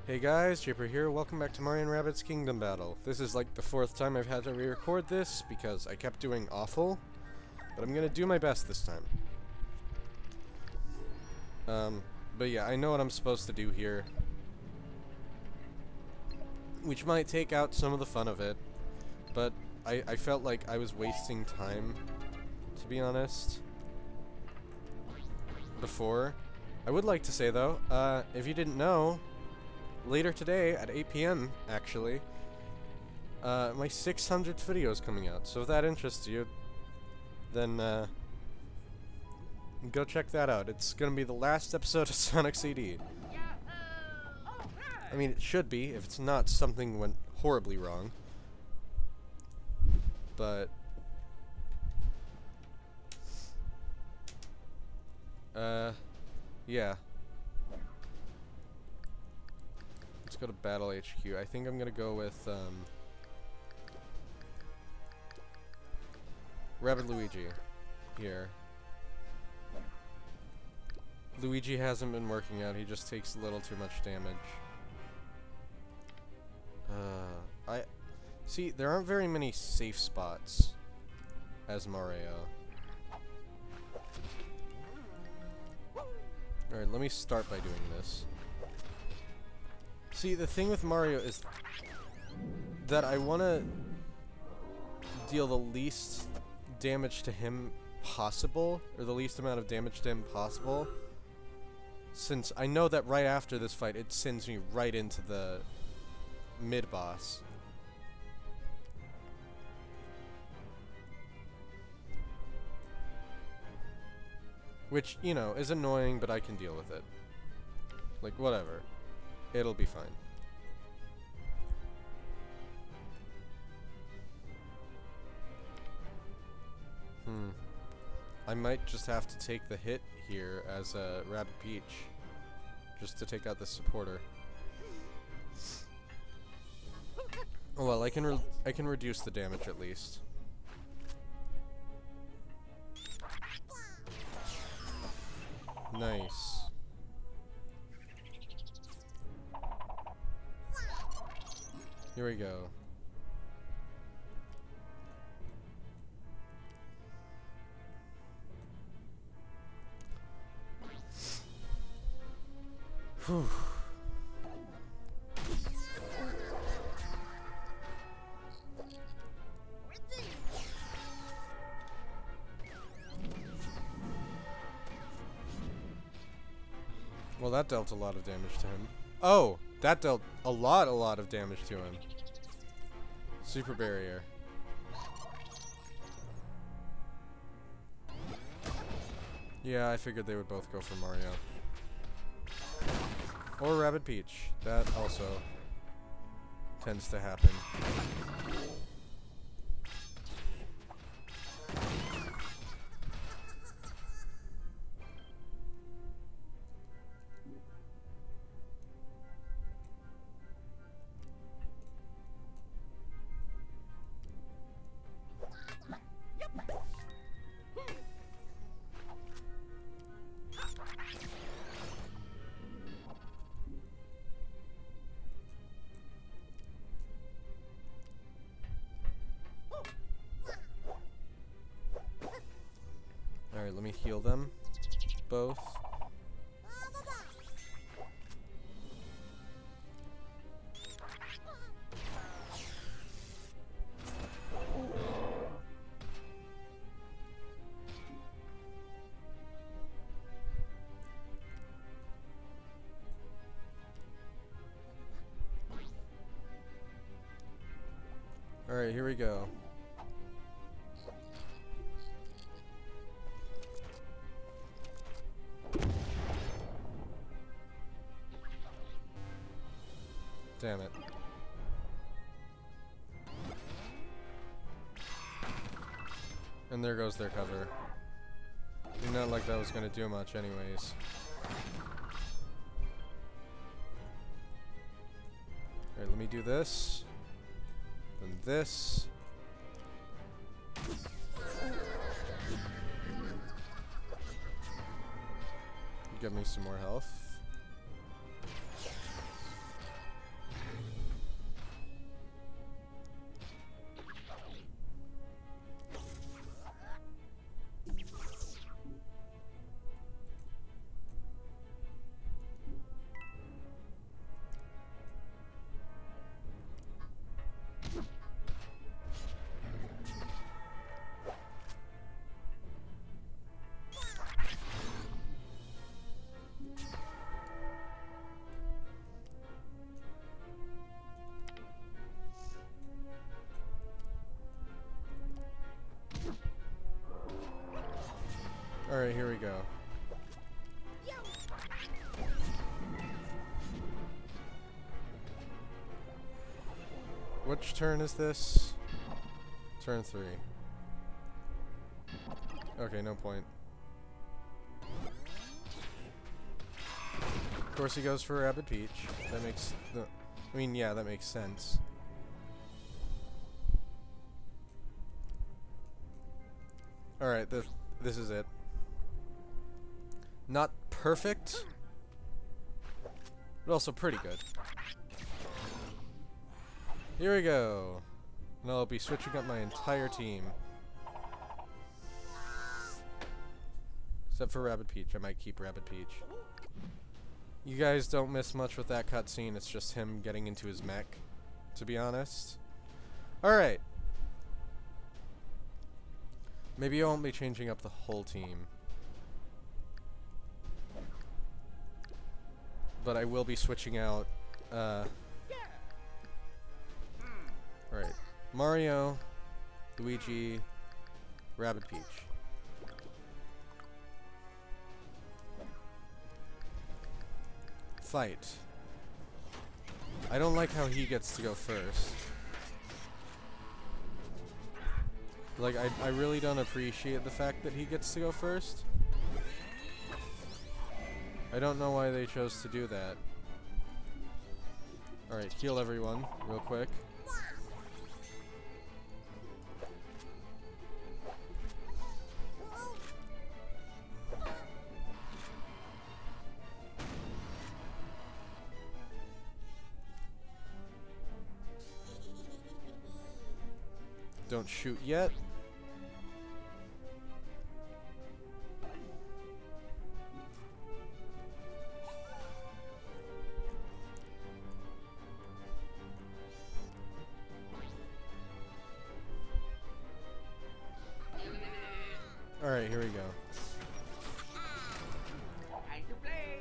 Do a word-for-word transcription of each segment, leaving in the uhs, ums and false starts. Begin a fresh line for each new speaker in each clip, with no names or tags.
Hey guys, Japer here, welcome back to Mario and Rabbids Kingdom Battle. This is like the fourth time I've had to re-record this because I kept doing awful, but I'm gonna do my best this time. Um, but yeah, I know what I'm supposed to do here, which might take out some of the fun of it, but I, I felt like I was wasting time, to be honest, before. I would like to say though, uh, if you didn't know, later today at eight P M actually, uh, my six hundredth video is coming out. So if that interests you, then uh, go check that out. It's gonna be the last episode of Sonic C D. I mean, it should be if it's not something went horribly wrong. But uh, yeah. Let's go to Battle H Q. I think I'm gonna go with um, Rabbid Luigi here. Luigi hasn't been working out. He just takes a little too much damage. Uh, I see. There aren't very many safe spots as Mario. All right, let me start by doing this. See, the thing with Mario is that I want to deal the least damage to him possible, or the least amount of damage to him possible, since I know that right after this fight it sends me right into the mid-boss. Which, you know, is annoying, but I can deal with it. Like, whatever. It'll be fine. Hmm. I might just have to take the hit here as a Rabbid Peach, just to take out this supporter. Oh well, I can re I can reduce the damage at least. Nice. Here we go. Whew. Well, that dealt a lot of damage to him. Oh! That dealt a lot, a lot of damage to him. Super barrier. Yeah, I figured they would both go for Mario. Or Rabbid Peach. That also tends to happen. Alright, let me heal them both. Alright, here we go. Damn it. And there goes their cover. Did not like that was gonna do much anyways. Alright, let me do this. Then this. Give me some more health. go. Which turn is this? Turn three. Okay, no point. Of course he goes for Rabbid Peach. That makes... The, I mean, yeah, that makes sense. Alright, this, this is it. Not perfect, but also pretty good. Here we go. And I'll be switching up my entire team. Except for Rabbid Peach. I might keep Rabbid Peach. You guys don't miss much with that cutscene. It's just him getting into his mech, to be honest. Alright. Maybe I won't be changing up the whole team. But I will be switching out, uh... Alright. Mario, Luigi, Rabbid Peach. Fight. I don't like how he gets to go first. Like, I, I really don't appreciate the fact that he gets to go first. I don't know why they chose to do that. Alright, heal everyone, real quick. Don't shoot yet. Alright, here we go.
Time to play.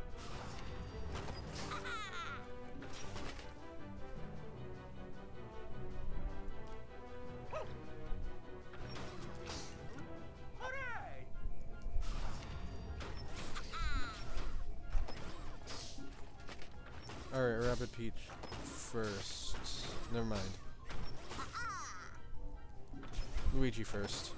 Alright.
Alright, Rabbid Peach first. Never mind. Luigi first.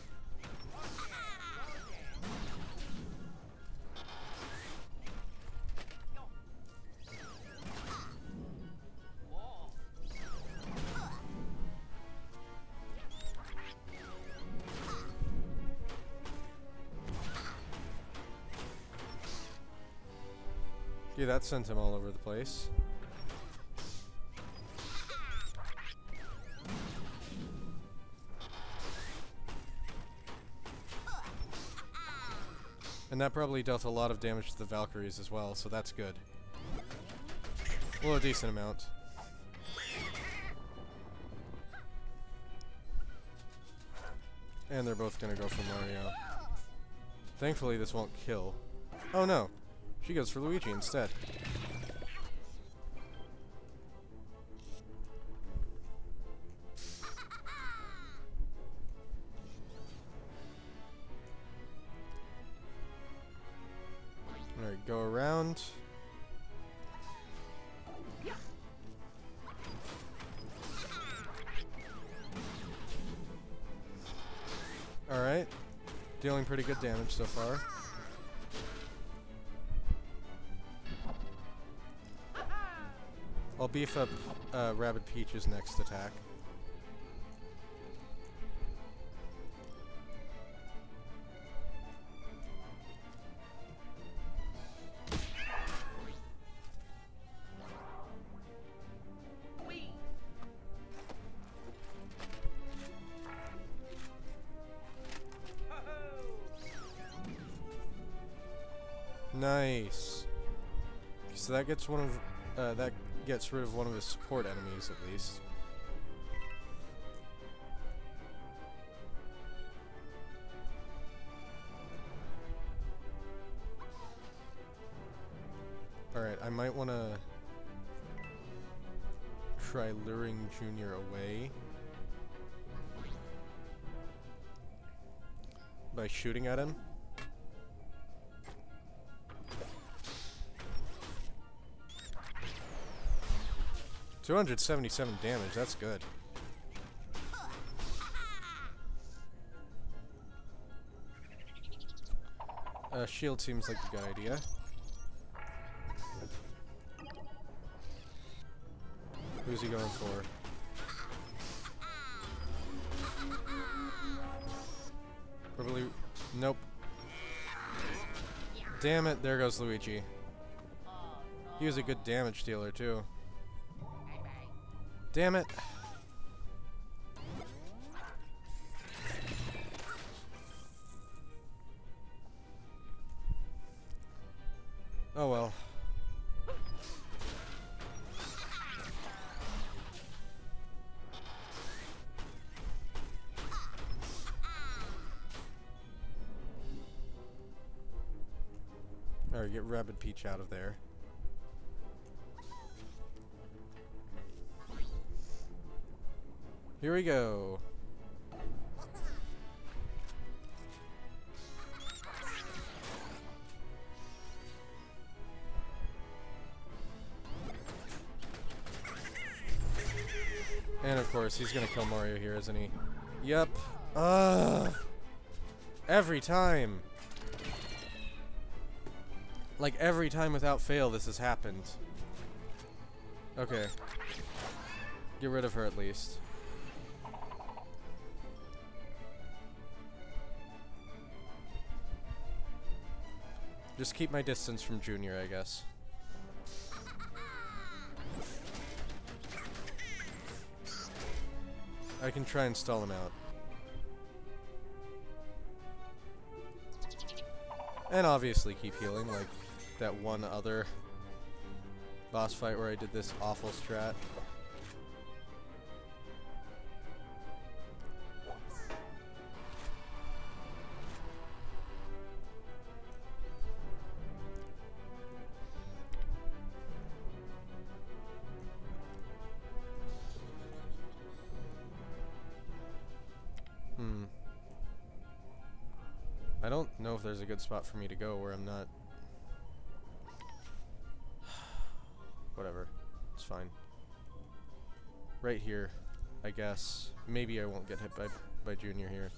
Yeah, that sent him all over the place. And that probably dealt a lot of damage to the Valkyries as well, so that's good. Well, a decent amount. And they're both gonna go for Mario. Thankfully, this won't kill. Oh no! She goes for Luigi instead. Alright, go around. Alright. Dealing pretty good damage so far. I'll beef up uh, Rabbid Peach's next attack. Nice. So that gets one of uh, that gets rid of one of his support enemies at least. Alright, I might want to try luring Junior away by shooting at him. two hundred seventy-seven damage, that's good. Uh, shield seems like a good idea. Who's he going for? Probably... Nope. Damn it, there goes Luigi. He was a good damage dealer, too. Damn it. Oh well. Alright, get Rabbid Peach out of there. Here we go. And of course, he's gonna kill Mario here, isn't he? Yep. Ugh. Every time. Like, every time without fail this has happened. Okay. Get rid of her at least. Just keep my distance from Junior, I guess. I can try and stall him out. And obviously keep healing, like that one other boss fight where I did this awful strat. Hmm. I don't know if there's a good spot for me to go where I'm not... Whatever. It's fine. Right here, I guess. Maybe I won't get hit by, by Junior here.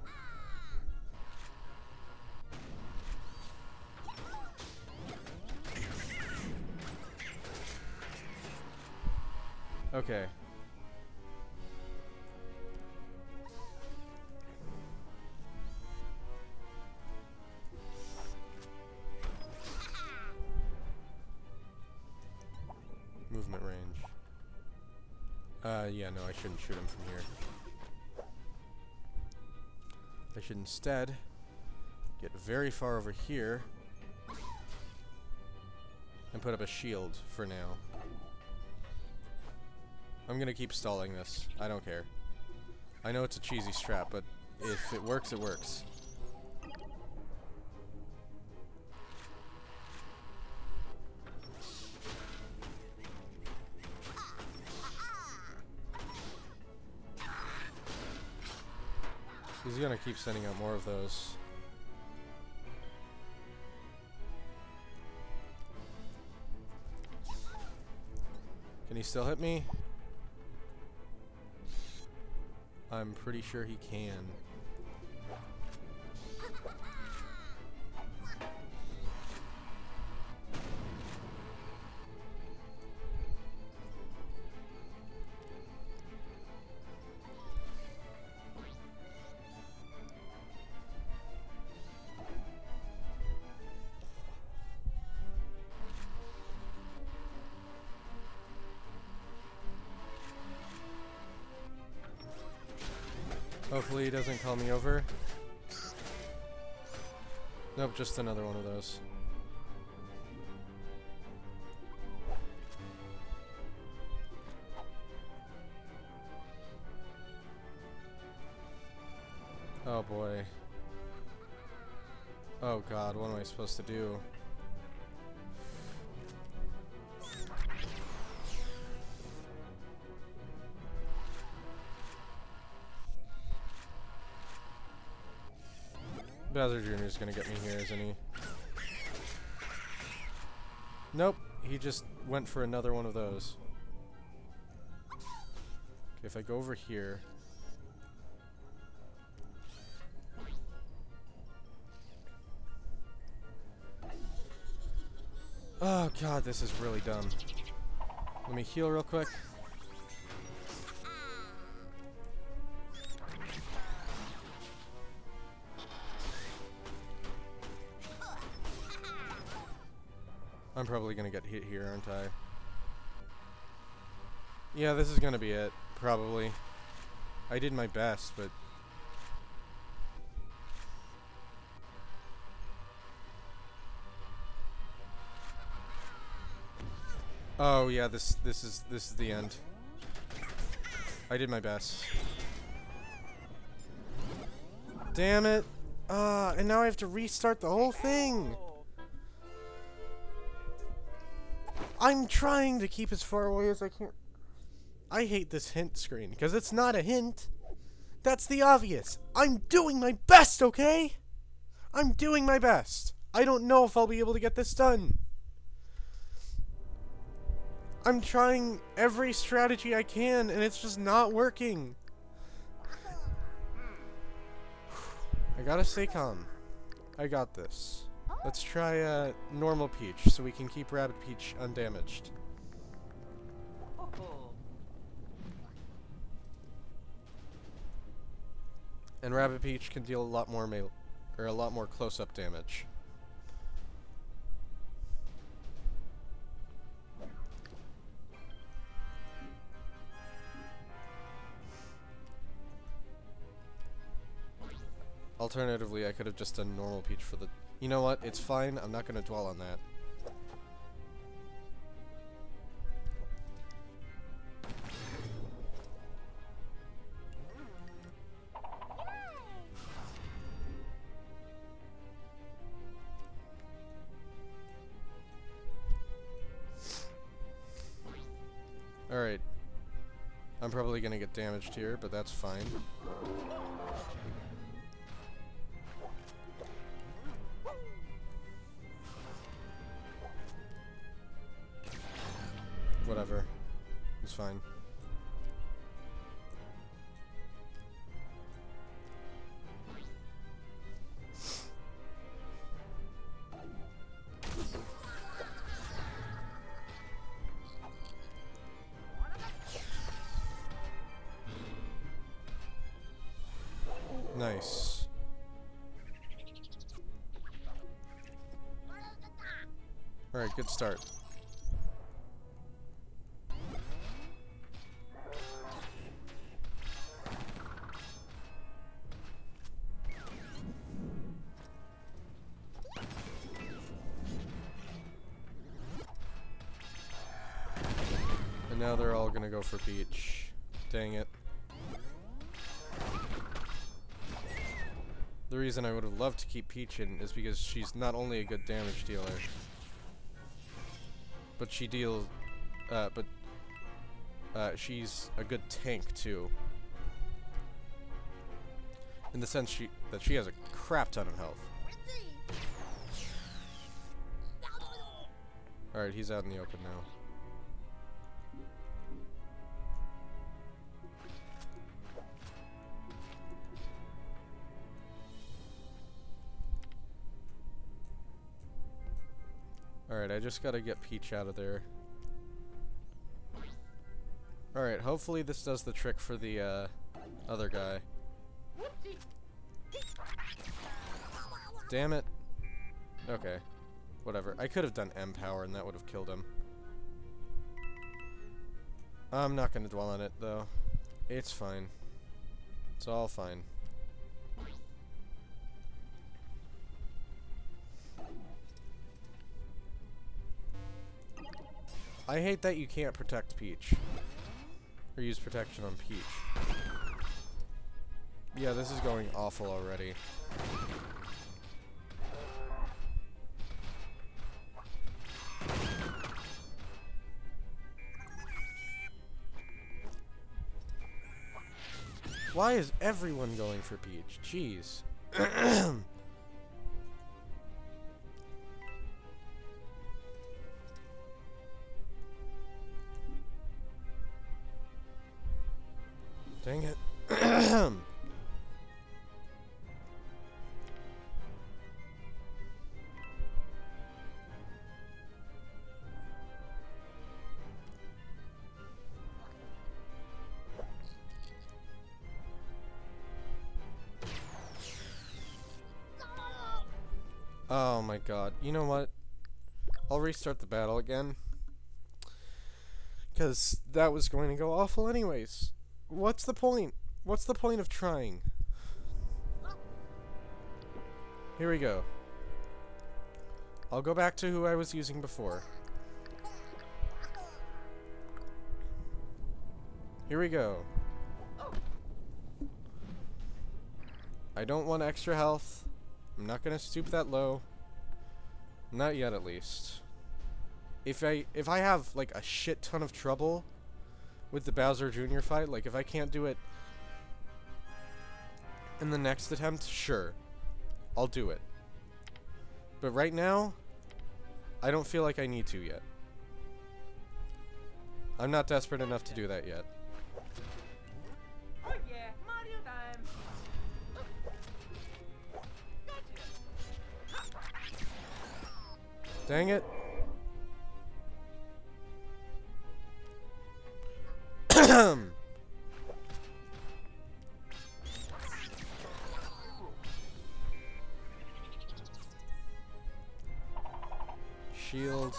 Okay. Movement range. Uh, yeah, no, I shouldn't shoot him from here. I should instead get very far over here and put up a shield for now. I'm gonna keep stalling this. I don't care. I know it's a cheesy strat, but if it works, it works. He's gonna keep sending out more of those. Can he still hit me? I'm pretty sure he can. Hopefully he doesn't call me over. Nope, just another one of those. Oh boy. Oh god, what am I supposed to do? Bowser Junior is gonna get me here, isn't he? Nope, he just went for another one of those. If I go over here... Oh god, this is really dumb. Let me heal real quick. I'm probably gonna get hit here, aren't I? Yeah, this is gonna be it, probably. I did my best, but... Oh yeah, this this is this is the end. I did my best. Damn it! Ah, and now I have to restart the whole thing. I'm trying to keep as far away as I can. I hate this hint screen because it's not a hint. That's the obvious. I'm doing my best, okay? I'm doing my best. I don't know if I'll be able to get this done. I'm trying every strategy I can, and it's just not working. I gotta stay calm. I got this. Let's try uh, normal Peach, so we can keep Rabbid Peach undamaged. And Rabbid Peach can deal a lot more melee, or a lot more close-up damage. Alternatively, I could have just done normal Peach for the... You know what? It's fine. I'm not going to dwell on that. Alright. I'm probably going to get damaged here, but that's fine. Whatever. It's fine. Nice. Alright, good start. And now they're all gonna go for Peach. Dang it. The reason I would have loved to keep Peach in is because she's not only a good damage dealer, but she deals, uh, but uh, she's a good tank too. In the sense she that she has a crap ton of health. All right, he's out in the open now. Alright, I just gotta get Peach out of there. Alright, hopefully this does the trick for the uh, other guy. Damn it. Okay. Whatever. I could have done M-Power and that would have killed him. I'm not gonna dwell on it, though. It's fine. It's all fine. I hate that you can't protect Peach. Or use protection on Peach. Yeah, this is going awful already. Why is everyone going for Peach? Jeez. Dang it. Oh my god. You know what? I'll restart the battle again. Because that was going to go awful anyways. What's the point? What's the point of trying? Here we go. I'll go back to who I was using before. Here we go. I don't want extra health. I'm not gonna stoop that low. Not yet, at least. If I if I have like a shit ton of trouble with the Bowser Junior fight, like if I can't do it in the next attempt, sure, I'll do it. But right now, I don't feel like I need to yet. I'm not desperate enough to do that yet.
Oh yeah, Mario time.
Dang it. Shield.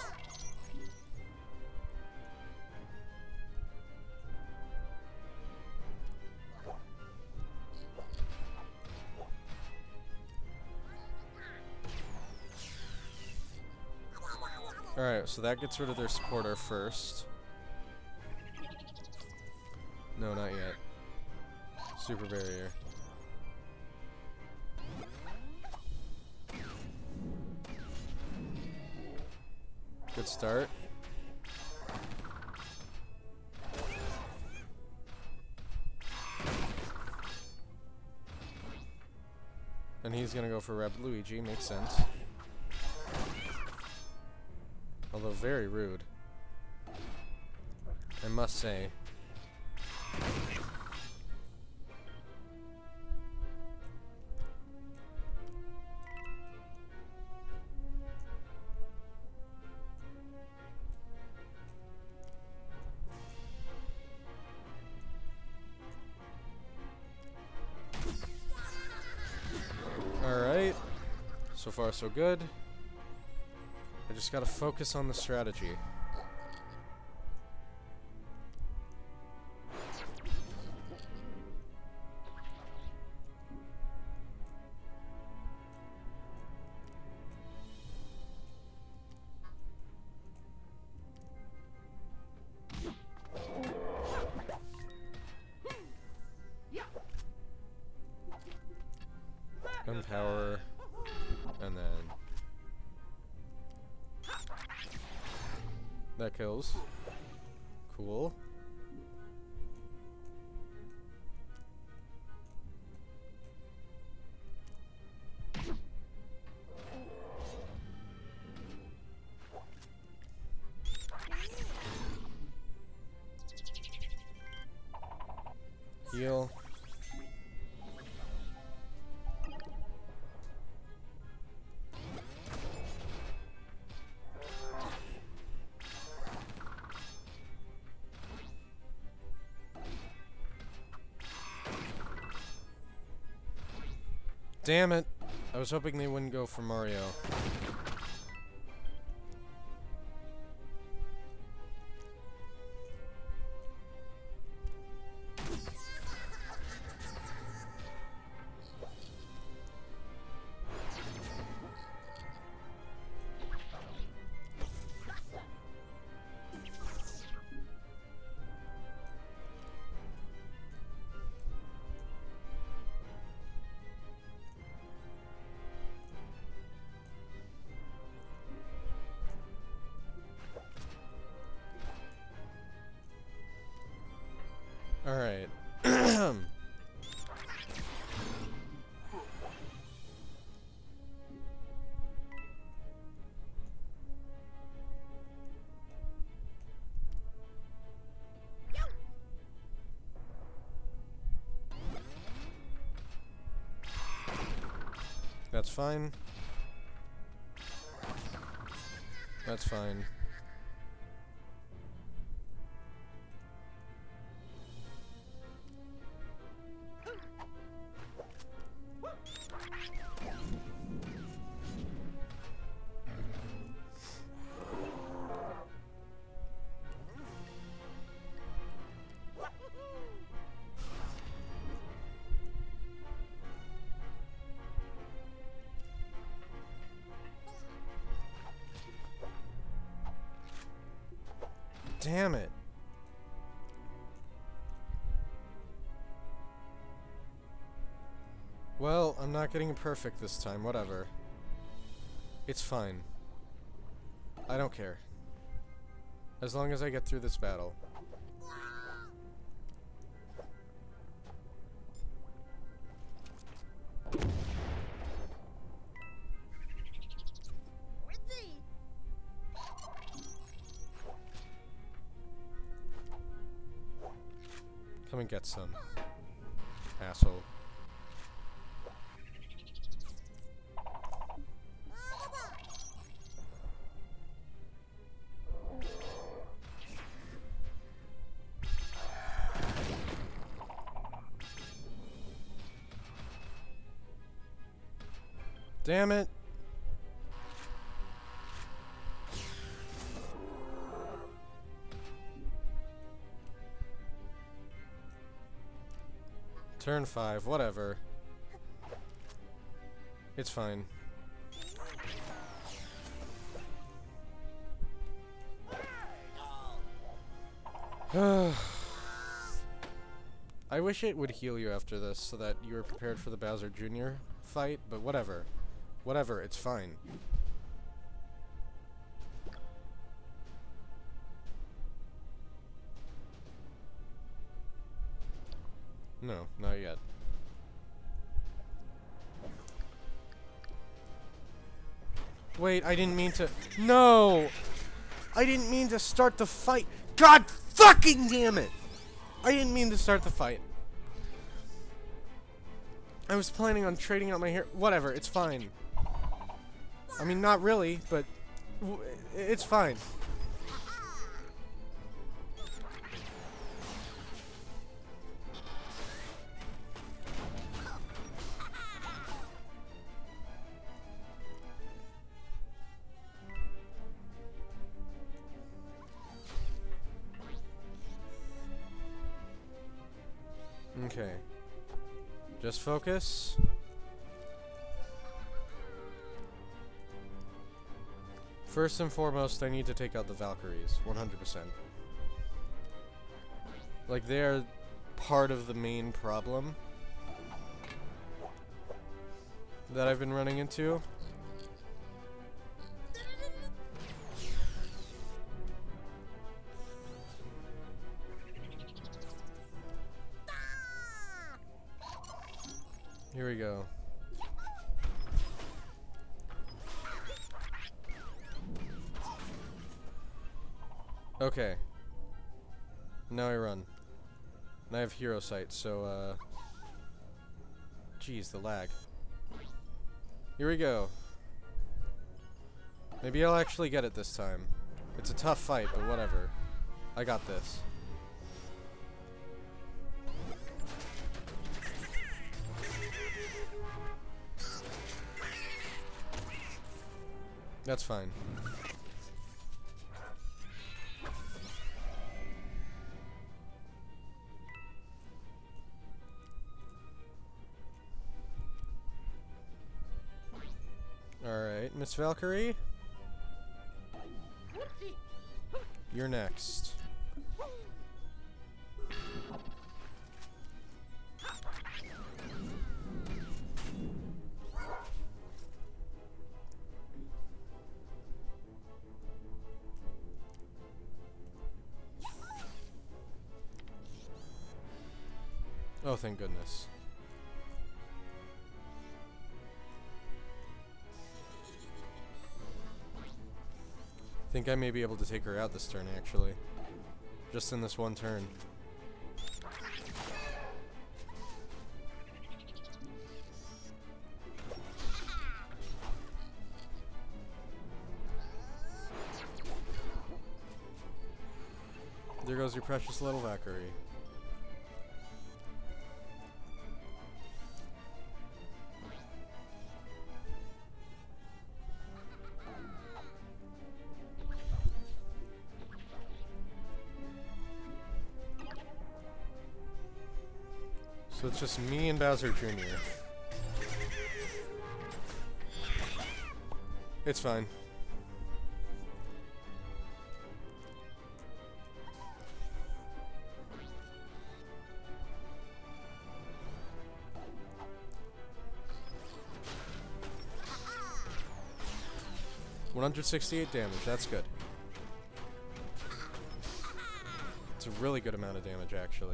Alright, so that gets rid of their supporter first. No, not yet. Super barrier. Good start. And he's gonna go for Reb Luigi, makes sense. Although very rude, I must say. Alright, so far so good. I just gotta focus on the strategy. Gunpower, and then that kills. Cool. Heal. Damn it. I was hoping they wouldn't go for Mario. Alright. That's fine. That's fine. Damn it. Well, I'm not getting it perfect this time, whatever. It's fine. I don't care. As long as I get through this battle. Come and get some. Asshole. Damn it. Turn five, whatever. It's fine. I wish it would heal you after this so that you were prepared for the Bowser Junior fight, but whatever. Whatever, it's fine. No, not yet. Wait, I didn't mean to... No! I didn't mean to start the fight. God fucking damn it! I didn't mean to start the fight. I was planning on trading out my hair. Whatever, it's fine. I mean, not really, but w it's fine. Okay. Just focus. First and foremost, I need to take out the Valkyries, one hundred percent. Like, they're part of the main problem that I've been running into. Here we go. Okay. Now I run. And I have hero sight, so, uh... Jeez, the lag. Here we go. Maybe I'll actually get it this time. It's a tough fight, but whatever. I got this. That's fine. Alright, Miss Valkyrie. You're next. Oh, thank goodness. Think I may be able to take her out this turn, actually. Just in this one turn. there goes your precious little Valkyrie. So it's just me and Bowser Junior It's fine. one hundred sixty-eight damage, that's good. It's a really good amount of damage, actually.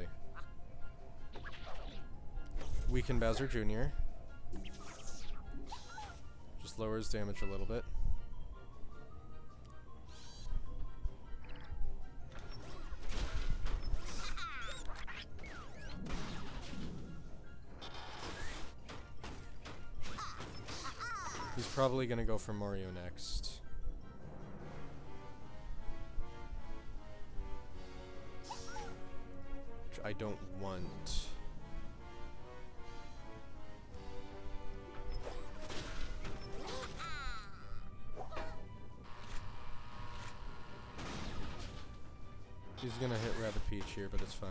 Weaken Bowser Junior Just lowers damage a little bit. He's probably gonna go for Mario next. Which I don't want. He's gonna hit Rabbid Peach here, but it's fine.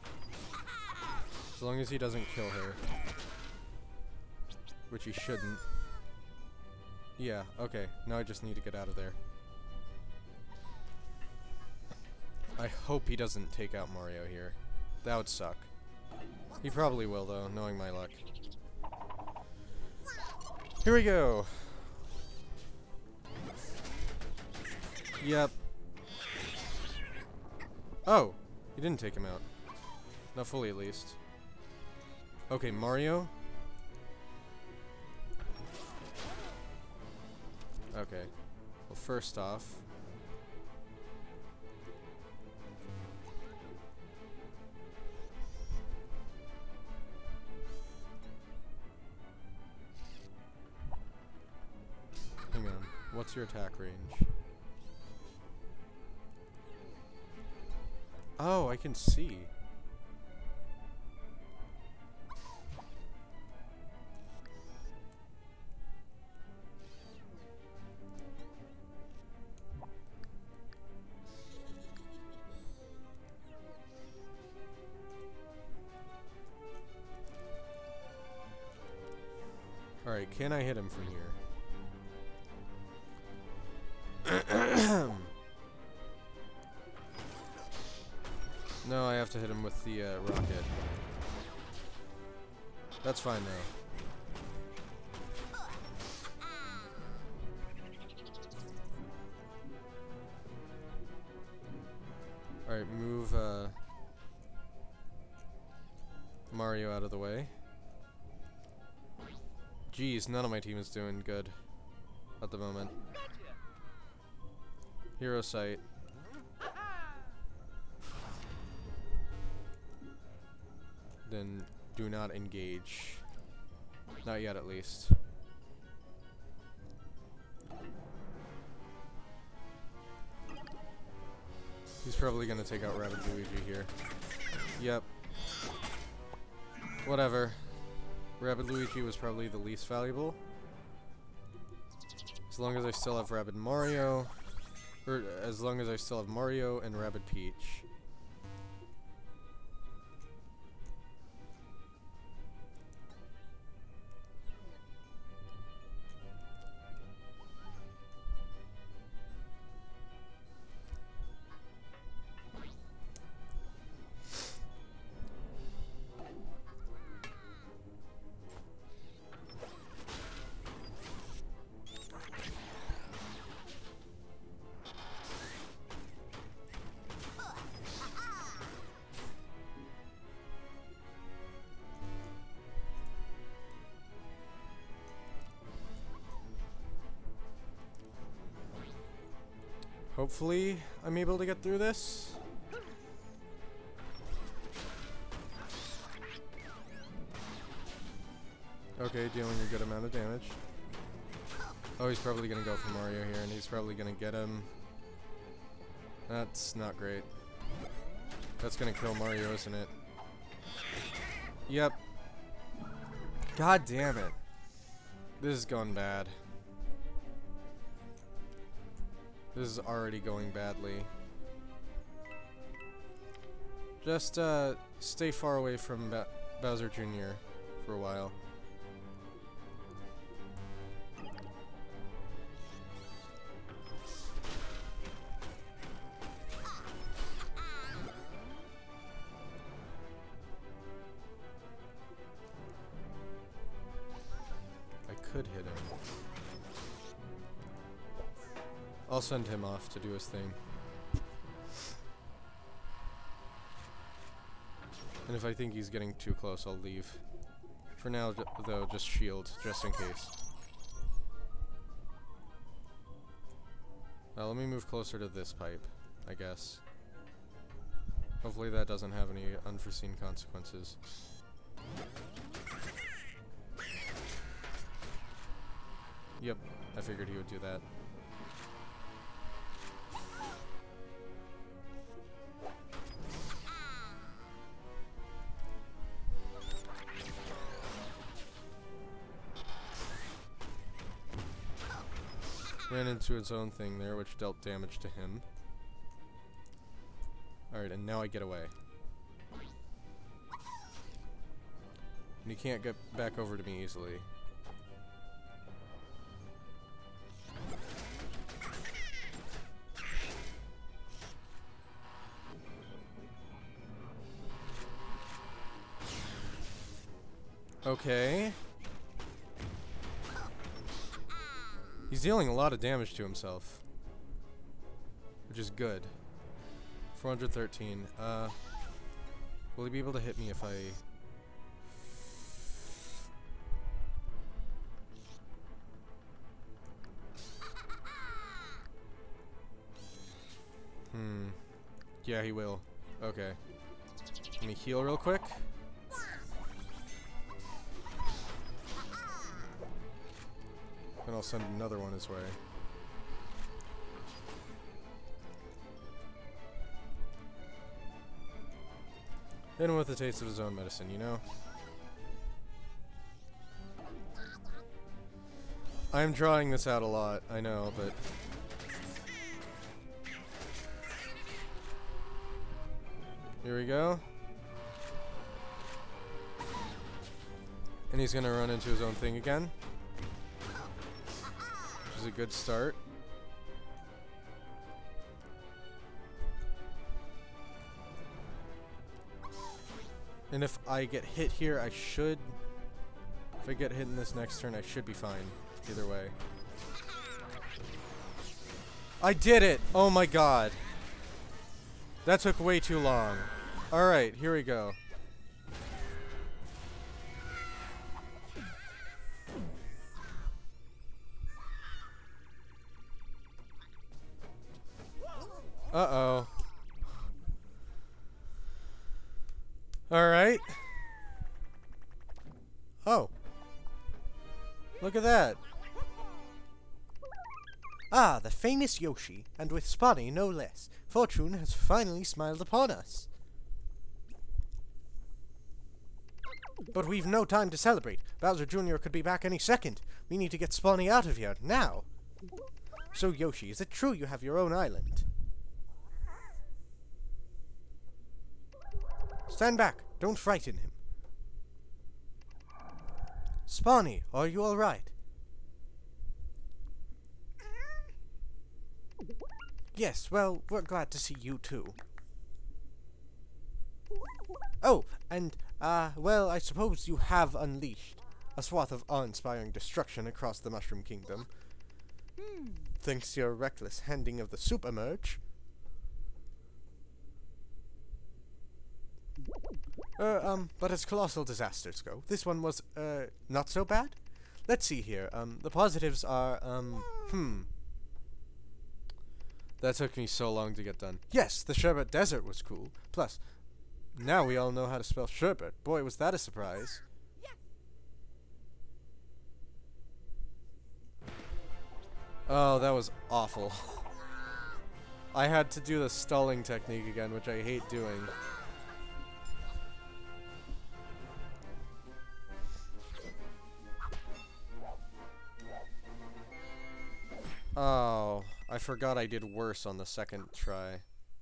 As long as he doesn't kill her. Which he shouldn't. Yeah, okay. Now I just need to get out of there. I hope he doesn't take out Mario here. That would suck. He probably will, though, knowing my luck. Here we go! Yep. Oh! He didn't take him out. Not fully, at least. Okay, Mario. Okay. Well, first off... Hang on. What's your attack range? Oh, I can see. Alright, can I hit him from here? No, I have to hit him with the uh, rocket. That's fine though. Alright, move uh, Mario out of the way. Jeez, none of my team is doing good at the moment. Hero Sight. Then do not engage. Not yet, at least. He's probably gonna take out Rabbid Luigi here. Yep. Whatever. Rabbid Luigi was probably the least valuable. As long as I still have Rabbid Mario. Or as long as I still have Mario and Rabbid Peach. Hopefully, I'm able to get through this. Okay, dealing a good amount of damage. Oh, he's probably gonna go for Mario here, and he's probably gonna get him. That's not great. That's gonna kill Mario, isn't it? Yep. God damn it. This is going bad. This is already going badly. Just, uh, stay far away from ba Bowser Junior for a while. I could hit him. I'll send him off to do his thing. And if I think he's getting too close, I'll leave. For now, though, just shield, just in case. Now, let me move closer to this pipe, I guess. Hopefully that doesn't have any unforeseen consequences. Yep, I figured he would do that. Ran into its own thing there, which dealt damage to him. Alright, and now I get away. And he can't get back over to me easily. Okay. He's dealing a lot of damage to himself, which is good. four hundred thirteen. Uh, will he be able to hit me if I... Hmm. Yeah, he will. Okay. Let me heal real quick. And I'll send another one his way. Hit him with a taste of his own medicine, you know? I'm drawing this out a lot, I know, but... Here we go. And he's gonna run into his own thing again. Which is a good start. And if I get hit here, I should... If I get hit in this next turn, I should be fine. Either way. I did it! Oh my god. That took way too long. Alright, here we go. Uh-oh. Alright. Oh. Look at that.
Ah, the famous Yoshi, and with Spotty no less. Fortune has finally smiled upon us. But we've no time to celebrate. Bowser Junior could be back any second. We need to get Spawny out of here, now. So, Yoshi, is it true you have your own island? Stand back. Don't frighten him. Spawny, are you all right? Yes, well, we're glad to see you too. Oh, and, uh, well, I suppose you have unleashed a swath of awe-inspiring destruction across the Mushroom Kingdom. Hmm. Thanks to your reckless handing of the Super Merge. Uh, um, but as colossal disasters go, this one was, uh, not so bad? Let's see here, um, the positives are, um, hmm.
That took me so long to get done.
Yes, the Sherbet Desert was cool. Plus, now we all know how to spell sherbet. Boy, was that a surprise.
Oh, that was awful. I had to do the stalling technique again, which I hate doing. Oh, I forgot I did worse on the second try.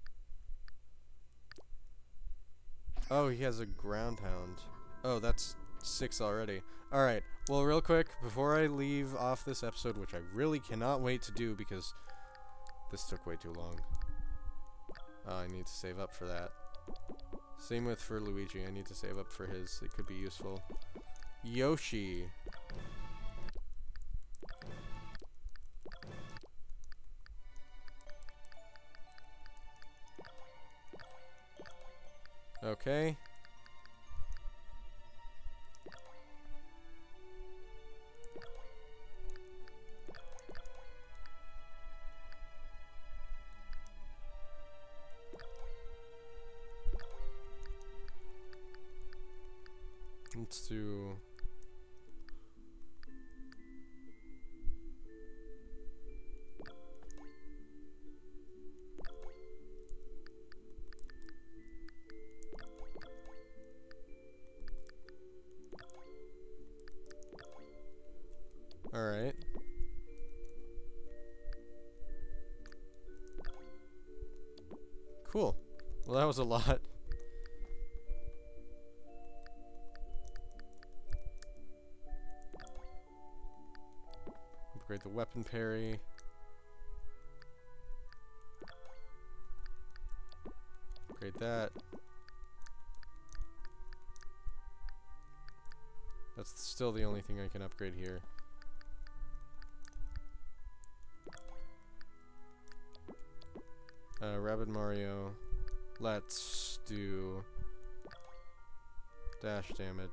Oh, he has a ground hound. Oh, that's six already. Alright, well, real quick, before I leave off this episode, which I really cannot wait to do because this took way too long. Oh, I need to save up for that. Same with for Luigi, I need to save up for his. It could be useful. Yoshi. Okay. Let's do... Alright. Cool. Well, that was a lot. Upgrade the weapon parry. Upgrade that. That's still the only thing I can upgrade here. Uh, Rabbid Mario. Let's do dash damage.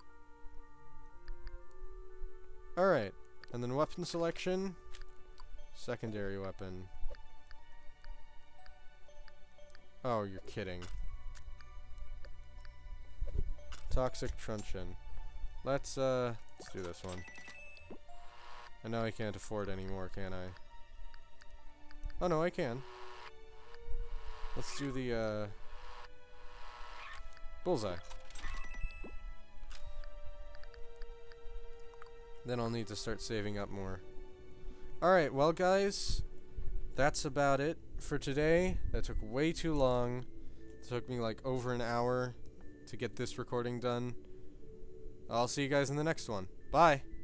Alright, and then weapon selection. Secondary weapon. Oh, you're kidding. Toxic Truncheon. Let's, uh, let's do this one. I know I can't afford any more, can I? Oh no, I can. Let's do the, uh... bullseye. Then I'll need to start saving up more. Alright, well guys, that's about it for today. That took way too long. It took me like over an hour to get this recording done. I'll see you guys in the next one. Bye!